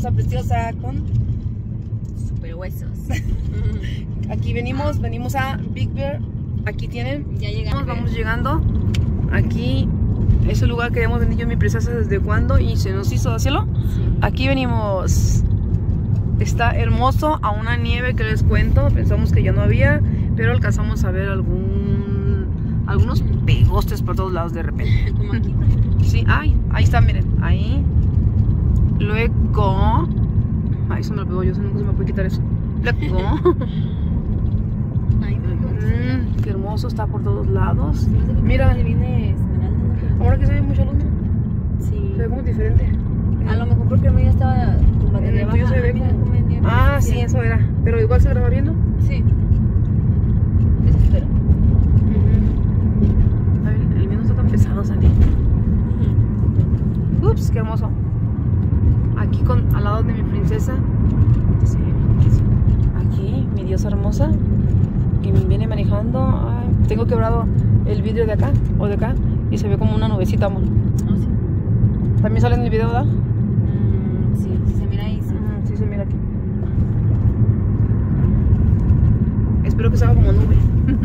hermosa, preciosa, con super huesos. Aquí venimos a Big Bear. Aquí tienen. Ya llegamos. Vamos llegando. Aquí es el lugar que hemos venido yo y mi princesa desde cuando y se nos hizo cielo. Sí. Aquí venimos. Está hermoso, a una nieve que les cuento. Pensamos que ya no había, pero alcanzamos a ver algunos pegostes por todos lados de repente. Como aquí. Sí, ahí está, miren, ahí. Luego, ay, eso me lo pegó yo, nunca se me puede quitar eso. Luego, Ay, qué hermoso, está por todos lados. mira. Mira, Viene esmeralda, ¿no? ahora que se ve mucha luz, mira, Sí. se ve como diferente. A lo mejor porque el mío estaba con batería En el tuyo baja. se ve Mira, como- en nieve. Ah, sí, eso era. Pero igual se graba viendo. Sí. Eso espero. A ver, el mío no está tan pesado, Sandy. Ups, qué hermoso. Aquí al lado de mi princesa. Sí, aquí, mi diosa hermosa. Que me viene manejando. Ay, tengo quebrado el vidrio de acá o de acá. Y se ve como una nubecita, amor. Oh, sí. También sale en el video, ¿verdad? Sí, sí se mira ahí. Sí. Sí, se mira aquí. Espero que salga como nube.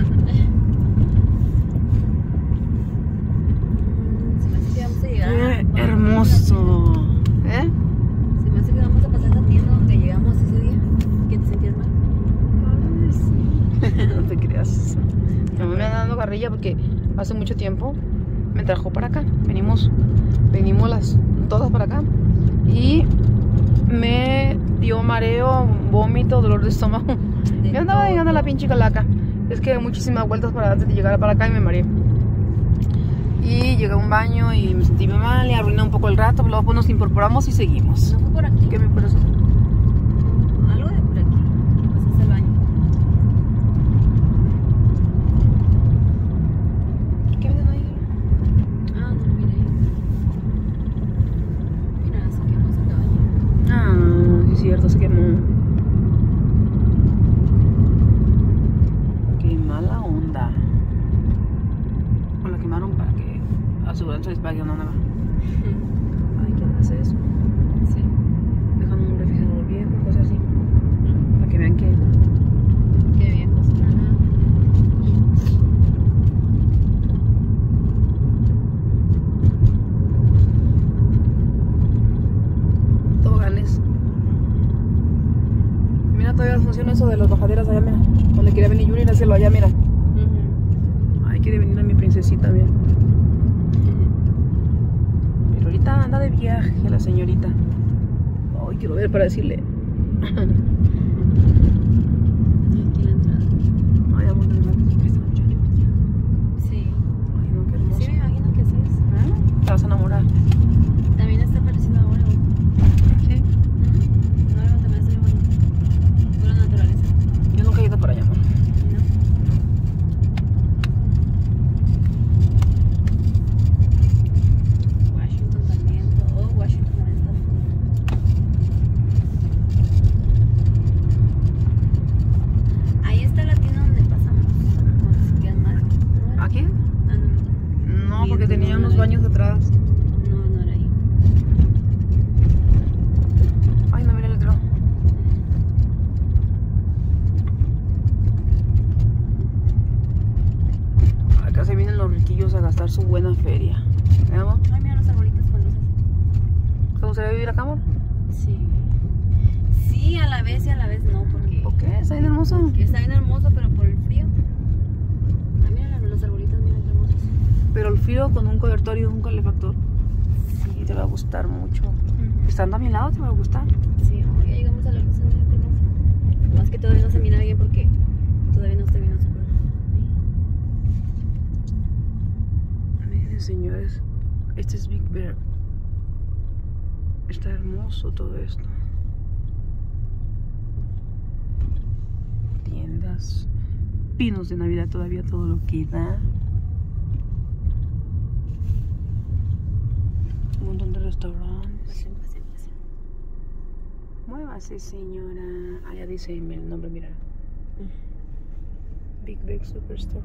Se me hace que vamos a llegar. Qué hermoso. ¿Eh? Se me hace que vamos a pasar la tienda donde llegamos ese día. ¿Que te sentías mal? Ay, sí. No te creas. Mi mamá me anda dando carrilla porque hace mucho tiempo me trajo para acá. Venimos todas para acá. Y me dio mareo, vómito, dolor de estómago. Me andaba llegando a la pinche calaca. Es que muchísimas vueltas para antes de llegar para acá y me mareé. Y llegué a un baño y me sentí mal y arruiné un poco el rato. Pero luego nos incorporamos y seguimos. ¿No fue por aquí? ¿Qué me parece? Algo de por aquí. Que pasaste al baño. ¿Qué venden ahí? Ah, no, mira ahí. Mira, se quemó ese caballo. Ah, sí es cierto, se quemó. Qué mala onda. O la quemaron para que aseguranza les pague una nueva. Ay, ¿quién hace eso? Sí. Dejan un refrigerador viejo, cosas así. Para que vean que... Qué bien. Pues. toboganes. Mira, todavía funciona eso de las bajaderas allá, mira. Donde quería venir Yuri, hacerlo allá, mira. Ay, quiere venir a mi princesita, mira. Pero ahorita anda de viaje la señorita. Ay, quiero ver para decirle. Aquí la entrada. Ay, amor, de verdad, que este muchacho. Sí. Ay, no, qué hermoso. Sí, me imagino que así es. Te vas a enamorar. También está parecido ahora. Sí. No, también está muy bonito. Pura naturaleza. Yo nunca he ido para allá, amor. Washington también. Oh, Washington también está. Ahí está la tienda donde pasamos. Cuando se quedan mal. ¿No era? ¿Aquí? Ah, no. No, porque tenía unos baños atrás. No, no era ahí. Ay, no, mira el letrero. Acá se vienen los riquillos a gastar su buena feria. ¿Eh, amor? Ay, mira los arbolitos con luces. ¿Te gustaría vivir acá, amor? Sí. Sí, a la vez y a la vez no, porque ¿Por qué? ¿Está bien hermoso? está bien hermoso, pero por el frío. Ah, mira los arbolitos, mira qué hermosos. Pero el frío con un cobertor y un calefactor. Sí, te va a gustar mucho. Estando a mi lado te va a gustar. Sí, oh, ya llegamos a la luz, mira qué hermoso. Más que todavía no se mira bien porque todavía no está bien oscuro. Miren, señores, este es Big Bear. Está hermoso todo esto. Tiendas, pinos de Navidad todavía, todo lo que da. Un montón de restaurantes. Pasen, pasen, pasen. Muévase, señora. Allá dice el nombre, mira. Big Bear Superstore.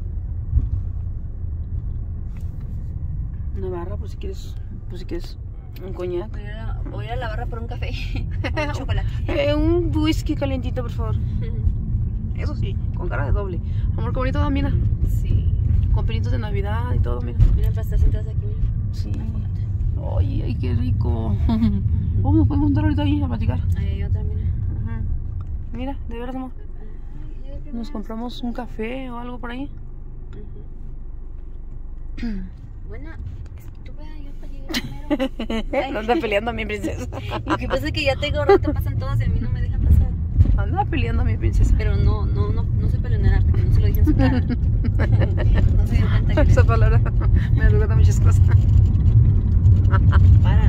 Una barra por si quieres Un coñac. Voy a ir a la barra por un café. O un chocolate. Un whisky calientito, por favor. Eso sí, con cara de doble. Amor, qué bonito, mira. Sí. Con pinitos de Navidad y todo, mira. Mira, para estar sentadas aquí, mira. Sí. Ay, ay, qué rico. Nos podemos montar ahorita ahí a platicar. Ahí hay otra, mira. Mira, de veras, amor. Nos compramos un café o algo por ahí. Buena, estúpida, yo para llegar primero. No anda peleando a mi princesa. Lo que pasa es que ya tengo rato, pasan todas y a mí no me dejan pasar. Anda peleando a mi princesa. Pero no soy peleonera, porque no se lo dije en su cara. No se dio cuenta que Esa palabra me recuerda muchas cosas. para.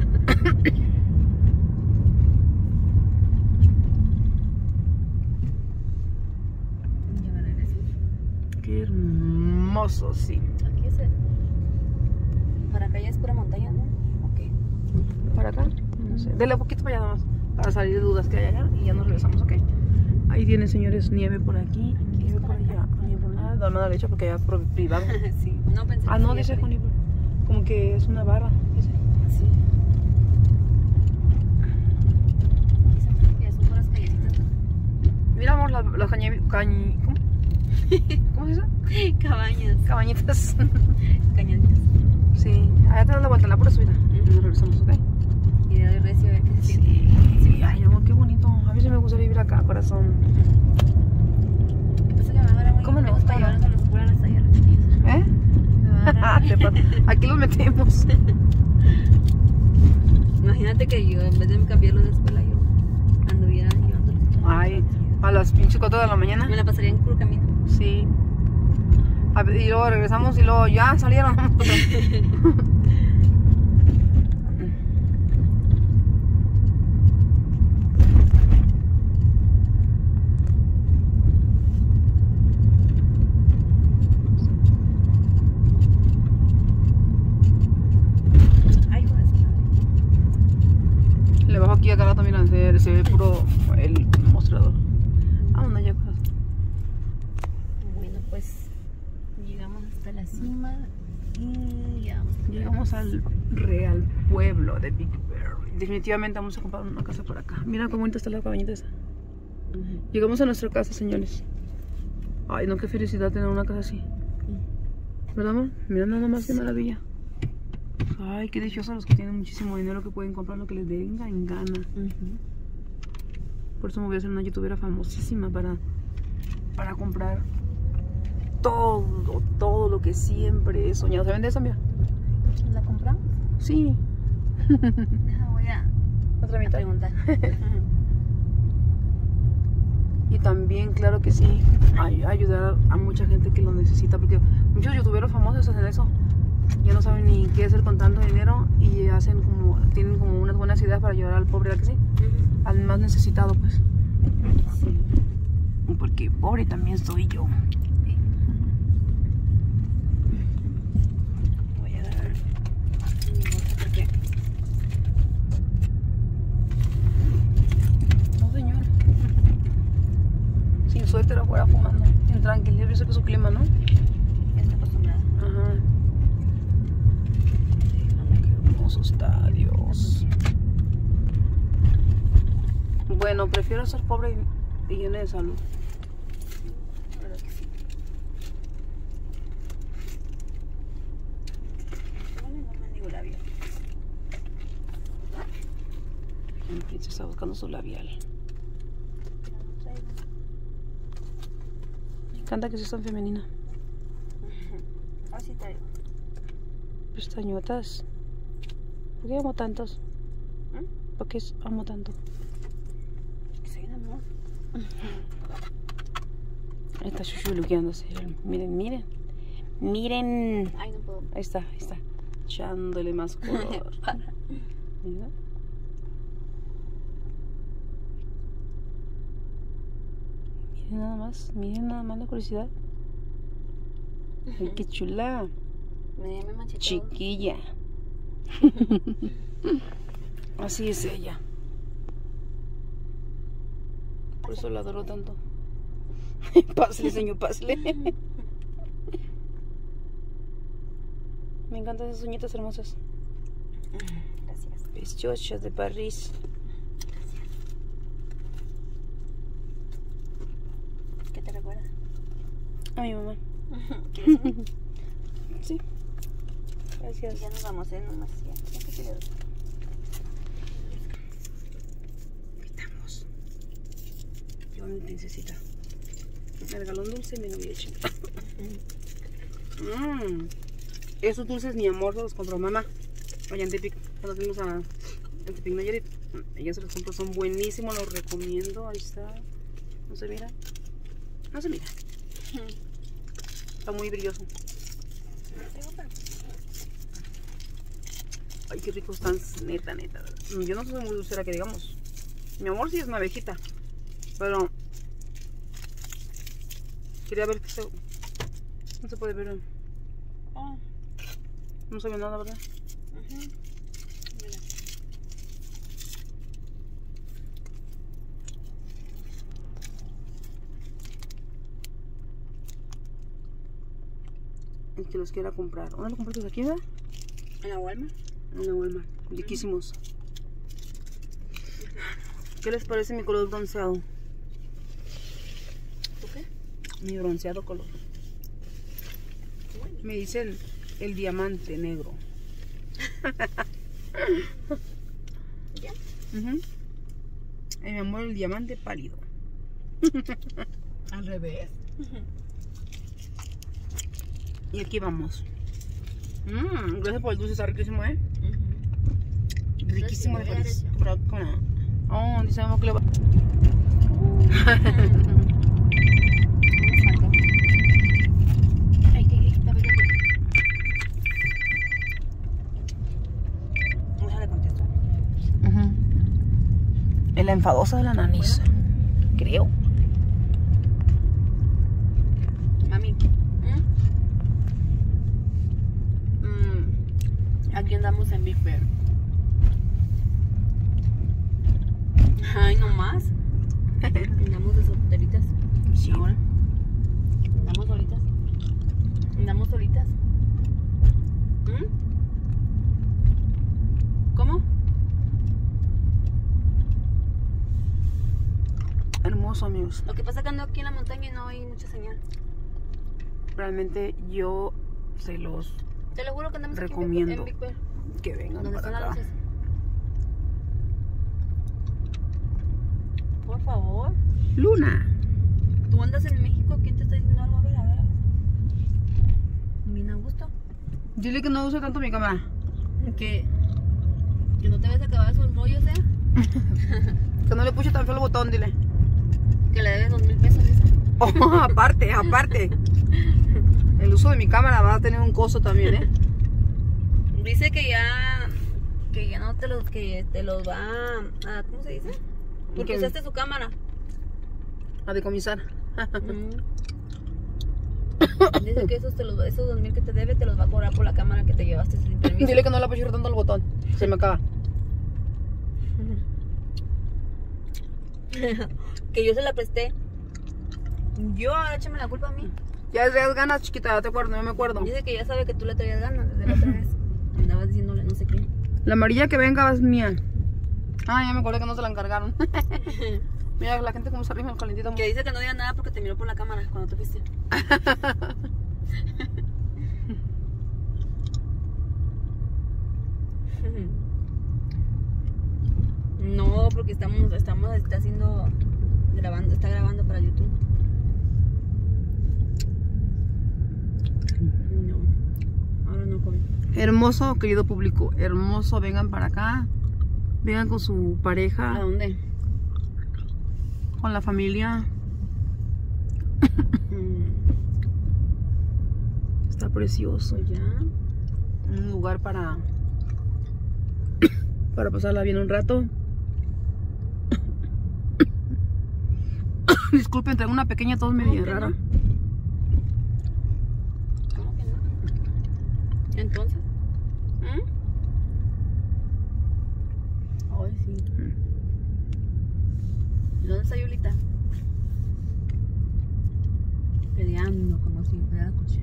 Ya me regreso. Qué hermoso, sí. Aquí es para acá ya es pura montaña, ¿no? Ok. ¿Para acá? No sé. Dele un poquito para allá nomás. Para salir de dudas que hay allá y ya nos regresamos, ok. Ahí tienen, señores, nieve por aquí, nieve por allá, nieve por allá. Dame a la derecha porque ya es privado. Sí, no pensé. Ah, no, dice Juan, como que es una barra, dice. Sí. Ya son puras callecitas. Mira, amor, las ¿cómo? ¿Cómo se dice? Cabañas. Cabañitas. Cañaditas. Sí, allá te das la vuelta, la pura subida. Y nos regresamos, ¿ok? Y de doy recio a ver qué se siente. Sí, ay, amor, qué bonito. A mí sí me gustaría vivir acá, corazón. ¿Qué pasa que me va a agarrar muy ¿Cómo no? lejos para llevarnos a los curas hasta allá, los chiquillos? ¿Eh? Me va a agarrar. Aquí los metemos. Imagínate que yo, en vez de cambiarlos de escuela, yo anduviera llevándolos. Ay, a las pinches 4 de la mañana. Me la pasaría en puro camino. Sí. Y luego regresamos y luego ya salieron. Ay, hijo de su madre. Le bajo aquí a cada rato, mira, se ve puro el mostrador. Vámonos ya, corazón. Bueno, pues llegamos hasta la cima y ya vamos. Llegamos al real pueblo de Big Bear. Definitivamente vamos a comprar una casa por acá. Mira cómo bonita está la cabañita esa. Llegamos a nuestra casa, señores. Ay, no, qué felicidad tener una casa así. ¿Verdad, amor? Mira nada más qué maravilla. Ay, qué dichosos los que tienen muchísimo dinero, que pueden comprar lo que les venga en gana. Por eso me voy a hacer una youtubera famosísima para comprar todo lo que siempre he soñado. ¿Se vende esa, mira? ¿La compramos? Sí. Voy a ¿Otra mitad? preguntar. Y también, claro que sí, ayudar a mucha gente que lo necesita, porque muchos youtuberos famosos hacen eso. Ya no saben ni qué hacer con tanto dinero y tienen como unas buenas ideas para ayudar al pobre, ¿verdad que sí? Al más necesitado, pues. Sí. Porque pobre también soy yo. Voy a agarrar mi bolsa porque No, señor. Sin suéter afuera fumando. Bien tranquilo, yo sé que es su clima, ¿no? ya está acostumbrada. Ajá. Qué hermoso está, Dios. Bueno, prefiero ser pobre y llena de salud. La verdad que sí. Bueno, no me digo labial. Mi princesa está buscando su labial. Pero no traigo. Me encanta que sea tan femenina. Ah, sí traigo. Pestañotas. ¿Por qué amo tantos? ¿Por qué amo tanto? Que soy un amor. Ahí está chuchuluqueándose. Miren, miren. Miren. Ay, no puedo. Ahí está. Echándole más color. Mira. Miren nada más la curiosidad. Ay, qué chula. Me manché todo. Chiquilla. Así es ella. Por eso la adoro tanto. Pásale, señor, pásale. Me encantan esas uñitas hermosas. Gracias. Bizcochos de París. ¿Qué te recuerda? A mi mamá. ¿Quieres? Sí. Gracias. Ya nos vamos, nomás ya. Ya que te Quitamos. Yo mi princesita. Me regaló un dulce y me lo había hecho. Esos dulces, mi amor, se los compró mamá. Allá en Tepic. Cuando fuimos a Tepic Nayarit. Ella se los compró, son buenísimos, los recomiendo. Ahí está. No se mira. No se mira. Está muy brilloso. Ay, qué ricos están, neta, neta. Yo no soy muy dulcera que digamos. Mi amor sí es una abejita. Pero quería ver que se... No se puede ver. Oh, no se ve nada, ¿verdad? El que los quiera comprar. ¿Dónde lo compraste? ¿Aquí, verdad? ¿En la Walmart? En la Walmart. Riquísimos. ¿Qué les parece mi color bronceado? ¿Tú qué? Mi bronceado color. Bueno. Me dicen el diamante negro. ¿Ya? Mi amor, el diamante pálido. Al revés. Y aquí vamos. Gracias por el dulce, está riquísimo, ¿eh? Riquísimo de París. Oh, dice que le va. Ay, qué déjale contestar. Es la enfadosa de la nanis. Creo. Mami. Aquí andamos en Big Bear. Ay, no más. Andamos de solteritas. Sí. Ahora. Andamos solitas. Andamos solitas. ¿Cómo? Hermoso, amigos. Lo que pasa es que ando aquí en la montaña y no hay mucha señal. Realmente yo se los Te lo juro que andamos recomiendo aquí en Big Bear. que vengan ¿Dónde para están las acá. luces? Por favor. Luna. ¿Tú andas en México? ¿Quién te está diciendo algo? A ver, a ver. Bien a gusto. Dile que no use tanto mi cámara. Que no te vayas a acabar esos rollos, Que no le puse tan feo el botón, dile. Que le debes 2,000 pesos, dice. Oh, aparte. El uso de mi cámara va a tener un costo también, ¿eh? Dice que ya no te los, que te los va a, ¿cómo se dice? Porque ¿Qué? usaste su cámara. A decomisar. Dice que esos 2,000 que te debe te los va a cobrar por la cámara que te llevaste sin permiso. Dile que no le puse tanto el botón. Se me acaba. Que yo se la presté. Yo, ahora échame la culpa a mí. Ya traías ganas, chiquita, ya te acuerdo, no me acuerdo. Dice que ya sabe que tú le traías ganas desde la otra vez. Andabas diciéndole no sé qué. La amarilla que venga es mía. Ah, ya me acordé que no se la encargaron. Mira la gente como se rima el calentito. Que dice que no diga nada porque te miró por la cámara cuando te fuiste. No, porque está grabando para YouTube. No, ahora no, joven. Hermoso, querido público, hermoso, vengan para acá. Vengan con su pareja. ¿A dónde? Con la familia. Está precioso. Pues ya. Un lugar para pasarla bien un rato. Disculpen, traigo una pequeña tos media rara. No? ¿Cómo que no? Entonces. Ay, sí. ¿Y dónde está Yulita? Peleando como si fuera la coche.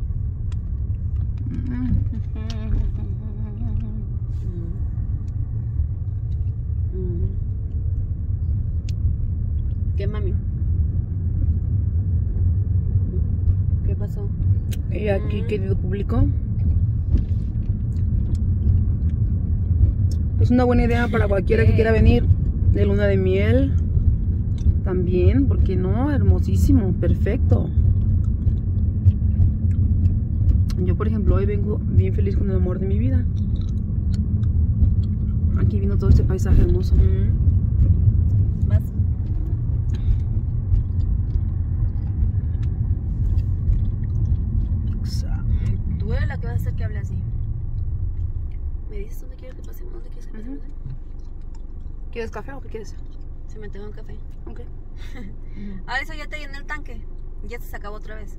¿Qué, mami? ¿Qué pasó? Y aquí, querido público, es una buena idea para cualquiera que quiera venir de luna de miel. También, porque no, hermosísimo, perfecto. Yo, por ejemplo, hoy vengo bien feliz con el amor de mi vida. Aquí viendo todo este paisaje hermoso. ¿Vas? Tú eres la que vas a hacer que hable así. ¿Me dices dónde quieres que pasemos? ¿Dónde quieres que pasemos? ¿Quieres café o qué quieres? Si me tengo un café. Ok. Eso ya te llené el tanque. Ya se acabó otra vez.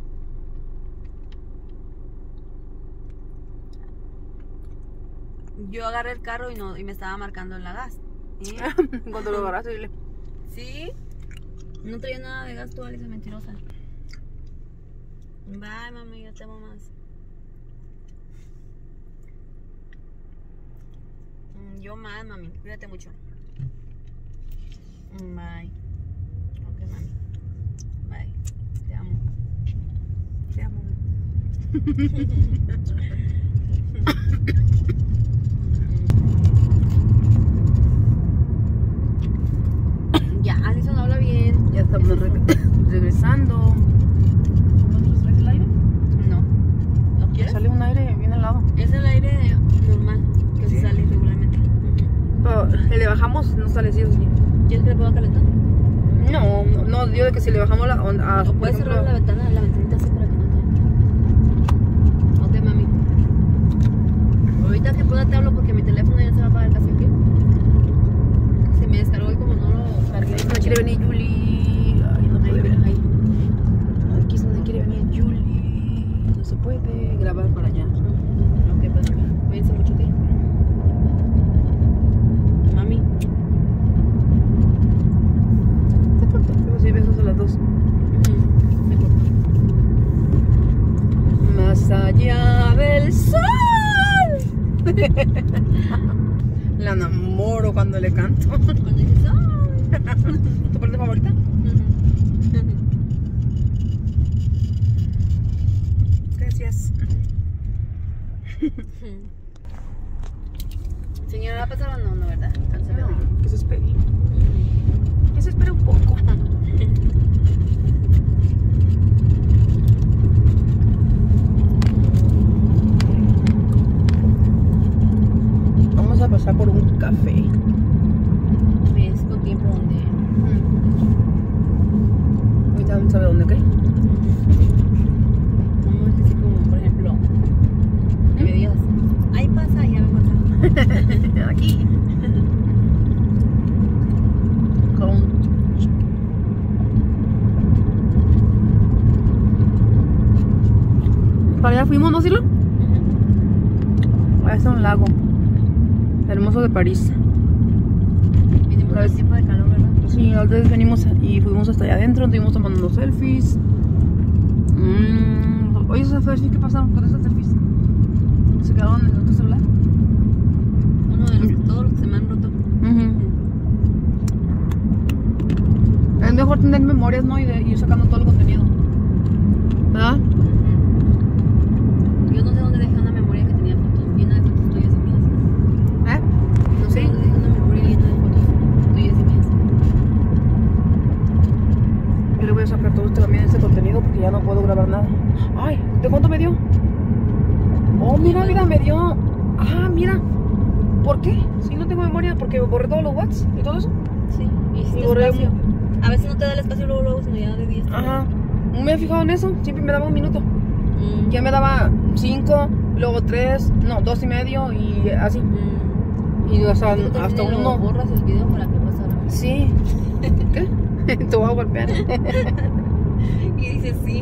Yo agarré el carro y me estaba marcando en la gas. Cuando lo agarraste, dile. ¿Sí? No traía nada de gas tú, Alicia, mentirosa. Bye, mami, yo te amo más. Yo más, mami. Cuídate mucho. Bye. Ok, mami. Bye. Te amo. Te amo. Ya, Alison habla bien. Ya estamos regresando. ¿No traes el aire? No. ¿Lo quieres? Sale un aire bien helado. Es el aire normal que se sale regularmente. Pero le bajamos, no sale así. ¿Quieres que le ponga calentar? No, digo de que si le bajamos la onda. O puedes cerrar la ventanita así para que no te. Ok, mami. Ahorita que pueda te hablo porque mi teléfono ya se va a apagar casi, ¿ok? Se me descargó y como no lo cargué. No quiere venir Julie. Ay, no puede venir. Aquí es donde quiere venir Julie. No se puede grabar para allá. Ok, pues cuídense mucho, ¿ok? Mami. Pero sí, besos a las 2. Más allá del sol. La enamoro cuando le canto. Cuando dices, ¿Tu parte favorita? Gracias. Señora, ¿va a pasar o no? No, ¿verdad? Cancela. Que se espere. Que se espere un poco. Vamos a pasar por un café. ¿Ves con tiempo donde? Ahorita vamos a ver dónde, ¿ok? Vamos a decir como, por ejemplo, que me digas, ahí pasa, ya me pasa. Aquí. Para allá fuimos, ¿no, Silo? Es un lago hermoso de París. Vinimos en tiempo de calor, ¿verdad? Sí, antes venimos y fuimos hasta allá adentro, estuvimos tomando unos selfies. Oye, esos selfies, ¿qué pasaron con esos selfies? ¿Se quedaron en otro celular? Uno de los, todos los que se me han roto. Es mejor tener memorias, ¿no? Y ir sacando todo el contenido, ¿verdad? Yo no sé dónde dejé una memoria que tenía fotos llena de fotos tuyas y mías. No sé dónde dejé una memoria llena de fotos tuyas y mías. Yo le voy a sacar todo también ese contenido porque ya no puedo grabar nada. Ay, ¿de cuánto me dio? Oh, mira, me dio. Ah, mira. ¿Por qué? Si no tengo memoria, porque borré todos los watts y todo eso. Sí, y hiciste borré espacio. A veces no te da el espacio luego, sino ya de 10. Ajá. No me he fijado en eso. Siempre me daba un minuto. Ya me daba 5, luego 3, no, 2 y medio y así. Y hasta uno. Borras el video para que pasara. Sí. ¿Qué? Te voy a golpear. Y dices sí.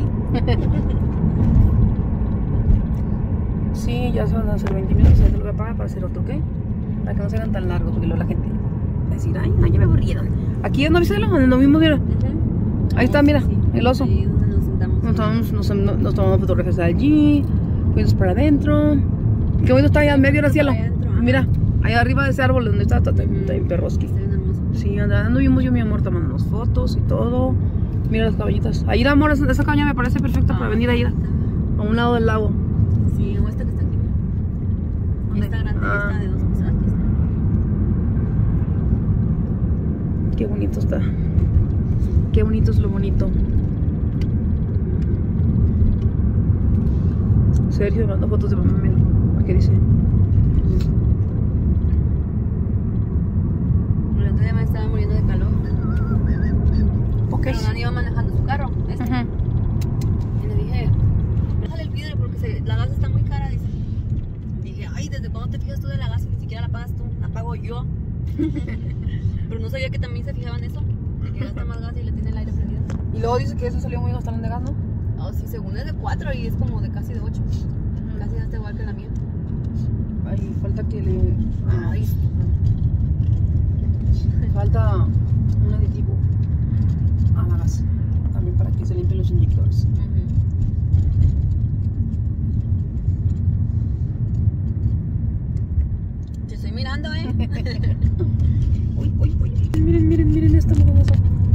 Sí, ya son hace 20 minutos. Ya te lo voy a pagar para hacer otro, ¿ok? Para que no se hagan tan largos, porque luego la gente va a decir, ay, no, ya me aburrieron. Aquí es, ¿no viste donde nos vimos? Mira. Ahí está, mira, sí. el oso. Ahí donde nos sentamos. Nos tomamos fotografías allí. Fuimos para adentro. Qué bonito está allá en medio del cielo. Mira. Allá arriba de ese árbol donde está en Perroski. Está bien hermoso. Sí, anduvimos yo y mi amor tomándonos fotos y todo. Mira las cabañitas. Ahí, amor, esa cabaña me parece perfecta para venir a ir a un lado del lago. Sí, o esta que está aquí. ¿Dónde? Esta grande, esta de 2 pisos. Aquí está. Qué bonito está. Qué bonito es lo bonito. Sergio me mandó fotos de mamá, mira. ¿Qué dice? El otro día me estaba muriendo de calor. ¿Por qué? Pero Dani iba manejando su carro. Y le dije, déjale el vidrio porque la gas está muy cara. Dice. Dije, ay, ¿desde cuándo te fijas tú de la gas y ni siquiera la pagas tú? La pago yo. Pero no sabía que también se fijaban eso. De que gasta más gas y le tiene el aire prendido. Y luego dice que eso salió muy gastalón de gas, ¿no? Oh, sí, según es de 4 y es como de casi de 8. Casi gasta igual que la mía. Ay, falta que le... Ay. Falta un aditivo a la gas. También para que se limpien los inyectores. Te estoy mirando, Uy, uy, uy. Miren, miren, miren esta hermosa.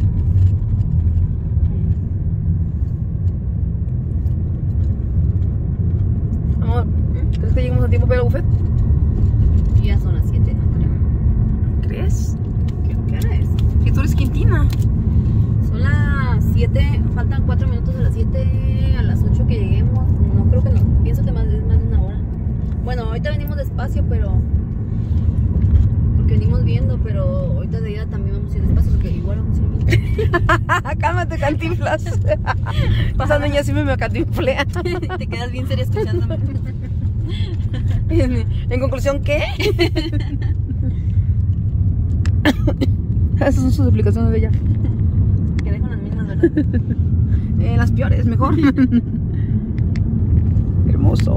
Amor, ¿crees que lleguemos a tiempo para el buffet? Ya son las 7, no creo. ¿Crees? ¿Qué hora es? Que tú eres Quintina. Son las 7, faltan 4 minutos de las 7 a las 8 que lleguemos. No creo que no, pienso que es más de una hora. Bueno, ahorita venimos despacio, pero... Porque venimos viendo, pero ahorita de ida también vamos a ir despacio porque igual vamos a ir viendo. Cálmate, Cantinflas. Esa niña siempre me cantinflea. Te quedas bien seria escuchándome. En conclusión, ¿qué? Esas son sus explicaciones de ella. Quedé con las mismas, ¿verdad? Las peores, mejor. Hermoso.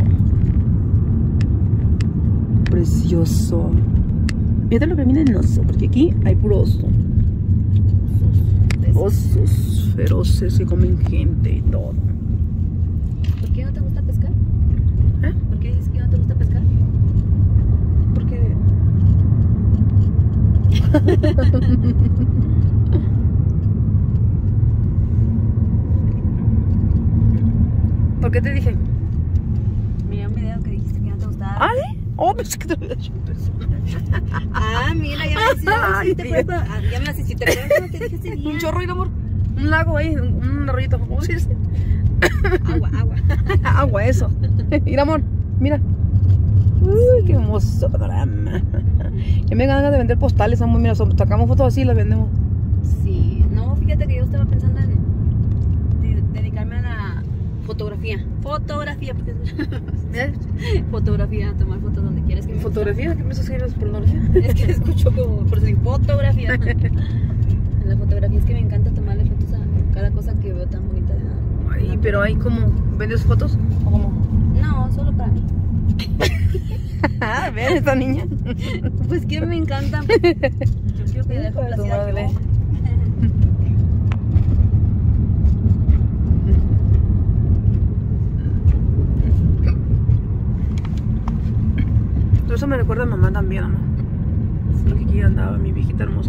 Precioso. Fíjate lo que viene en oso, porque aquí hay puro oso. Osos feroces que comen gente y todo. ¿Por qué no te gusta pescar? ¿Eh? ¿Por qué dices que no te gusta pescar? Porque... ¿Por qué te dije? Miré un video que dijiste que no te gustaba. ¿Ah, sí? Oh, pensé que te lo había hecho en persona. Mira, ya me asististe. Pero te dije ese día. Un chorro, y amor. Un lago ahí, un arroyito. ¿Cómo se dice? Agua. Agua, eso. Mira, amor, mira. Uy, qué hermoso panorama. Ya me ganas de vender postales, amor. Mira, sacamos fotos así y las vendemos. Sí, no, fíjate que yo estaba pensando en dedicarme a la fotografía. Fotografía, porque fotografía, tomar fotos donde quieras que me ¿Fotografía? ¿Qué me estás escribiendo? ¿Pornografía? Es que escucho como por decir fotografía. La fotografía es que me encanta tomarle fotos a cada cosa que veo tan bonita. Ay, pero hay como... ¿Vendes fotos? ¿O cómo? No, solo para mí. ¿Ven esta niña? Pues que me encanta. Yo quiero que dejo placida yo. Todo eso me recuerda a mamá también, amor. Porque aquí andaba mi viejita hermosa.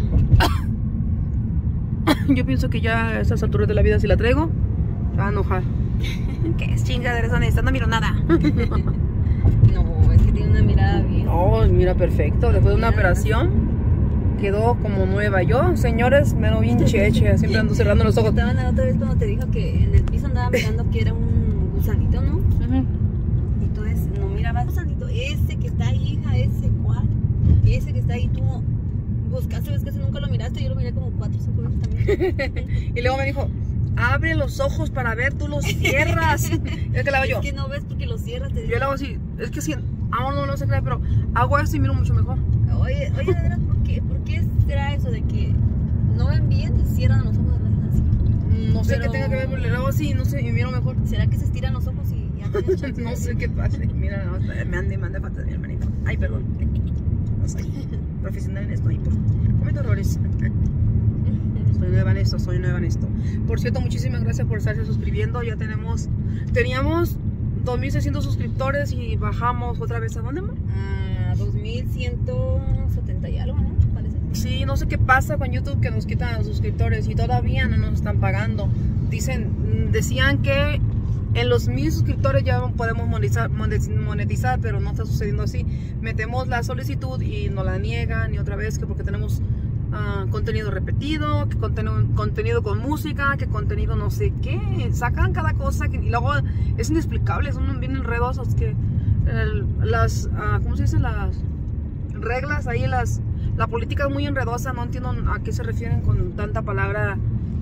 Yo pienso que ya a estas alturas de la vida, si la traigo, se va a enojar. ¿Qué es chingadera esa neta? No miro nada. No, es que tiene una mirada bien. No, mira, perfecto. Después de una operación, quedó como nueva. Yo, señores, me lo bien cheche. Siempre ando cerrando los ojos. Estaban la otra vez cuando te dijo que en el piso andaba mirando que era un gusanito, ¿no? Y tú no mirabas gusanito. Ese que está ahí, hija, ese, ¿cuál? Ese que está ahí, tú buscaste, ves que nunca lo miraste. Yo lo miré como 4 o 5 veces también. Y luego me dijo, abre los ojos para ver, tú los cierras. Es que la hago yo. Es que no ves porque los cierras. Yo lo hago así. Es que si aún no se cree, pero hago esto y miro mucho mejor. Oye, de verdad, ¿por qué será eso de que no ven bien y cierran los ojos así? No sé qué tenga que ver, pero le hago así, no sé, y miro mejor. ¿Será que se estiran los ojos y ya tienes chance? No sé qué pasa. Mira, no, me ande falta de mi hermanito. Ay, perdón. No soy profesional en esto y por cometo errores. Soy nueva en esto, Por cierto, muchísimas gracias por estarse suscribiendo. Ya teníamos 2,600 suscriptores y bajamos otra vez. ¿A dónde, amor? A 2,170 y algo, ¿no? Parece. Sí, no sé qué pasa con YouTube que nos quitan los suscriptores y todavía no nos están pagando. Decían que en los 1,000 suscriptores ya podemos monetizar, pero no está sucediendo así. Metemos la solicitud y nos la niegan, y otra vez que porque tenemos contenido repetido, que contenido con música, que contenido no sé qué. Sacan cada cosa y luego es inexplicable, son bien enredosos. Que ¿cómo se dice? Las reglas ahí, la política es muy enredosa. No entiendo a qué se refieren con tanta palabra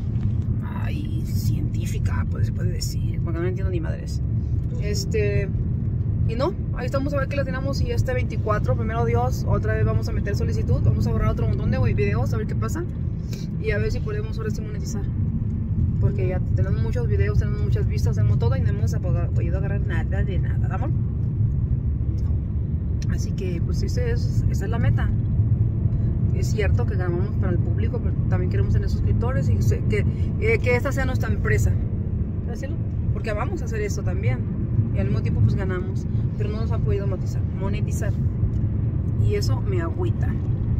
científica, pues se puede decir, porque no entiendo ni madres. Y no, ahí estamos a ver qué le tenemos. Y 24, primero Dios, otra vez vamos a meter solicitud, vamos a borrar otro montón de videos, a ver qué pasa y a ver si podemos ahora sí monetizar, porque ya tenemos muchos videos, tenemos muchas vistas, tenemos todo y no hemos podido agarrar nada de nada, amor. Así que pues esa es la meta. Es cierto que grabamos para el público, pero también queremos tener suscriptores y que esta sea nuestra empresa, ¿decirlo? Porque vamos a hacer eso también y al mismo tiempo pues ganamos, pero no nos ha podido monetizar y eso me agüita.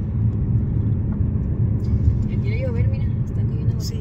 Ya quiere llover, mira, está cayendo. Sí.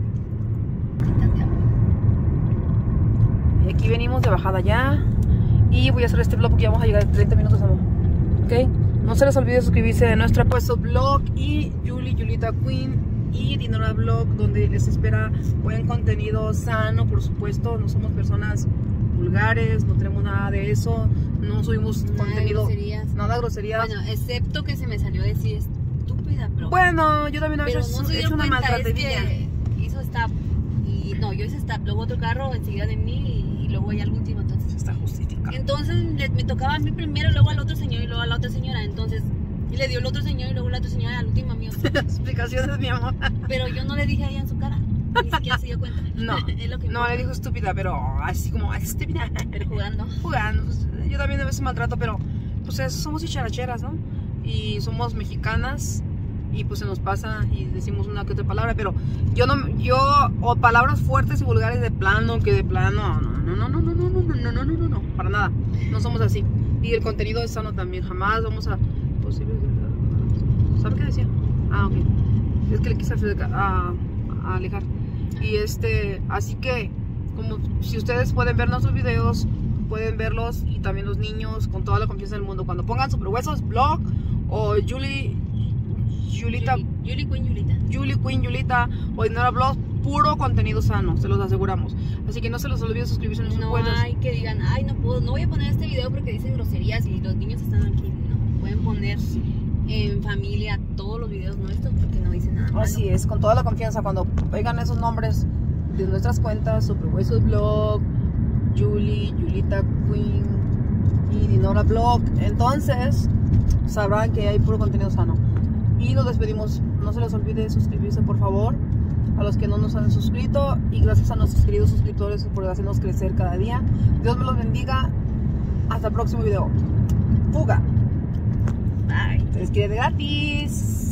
Y aquí venimos de bajada ya y voy a hacer este vlog porque ya vamos a llegar en 30 minutos, amor. ¿Ok? No se les olvide suscribirse a nuestro puesto blog y Julita Queen y Dinora Blog, donde les espera buen contenido sano, por supuesto. No somos personas vulgares, no tenemos nada de eso, no subimos contenido, nada de groserías. Bueno, excepto que se me salió decir estúpida, pero bueno, yo también a veces no he hecho una maltratadilla. Hizo stop y no, yo hice stop, luego otro carro enseguida de mí y luego hay al último, entonces está justificado. Entonces me tocaba a mí primero, luego al otro señor y luego a la otra señora, entonces y le dio el otro señor y luego la otra señora al último mío. Explicaciones, mi amor. Pero yo no le dije a ella en su cara. Ni siquiera se dio cuenta. No, es lo que no le dijo estúpida, pero así como estúpida. Jugando. Pues, yo también a veces maltrato, pero pues somos dicharacheras, ¿no? Y somos mexicanas y pues se nos pasa y decimos una que otra palabra, pero o palabras fuertes y vulgares de plano, no, para nada. No somos así. Y el contenido es sano también, jamás vamos a ¿sabe qué decía? Ah, ok. Es que le quise a alejar. Y así que como si ustedes pueden ver nuestros videos, pueden verlos y también los niños con toda la confianza del mundo. Cuando pongan Superhuesos Blog o Julie Queen Julita o Dinora Blog, puro contenido sano, se los aseguramos. Así que no se los olvide suscribirse en sus cuentas. No hay que digan, ay, no voy a poner este video porque dicen groserías y los niños están aquí. No, pueden poner en familia todos los videos nuestros porque no dicen nada malo. Así es, con toda la confianza. Cuando oigan esos nombres de nuestras cuentas, Superhuesos Blog, Julita Queen y Dinora Blog, entonces sabrán que hay puro contenido sano. Y nos despedimos. No se les olvide suscribirse, por favor, a los que no nos han suscrito, y gracias a nuestros queridos suscriptores por hacernos crecer cada día. Dios me los bendiga. Hasta el próximo video. Fuga. Bye. Se les quiere gratis.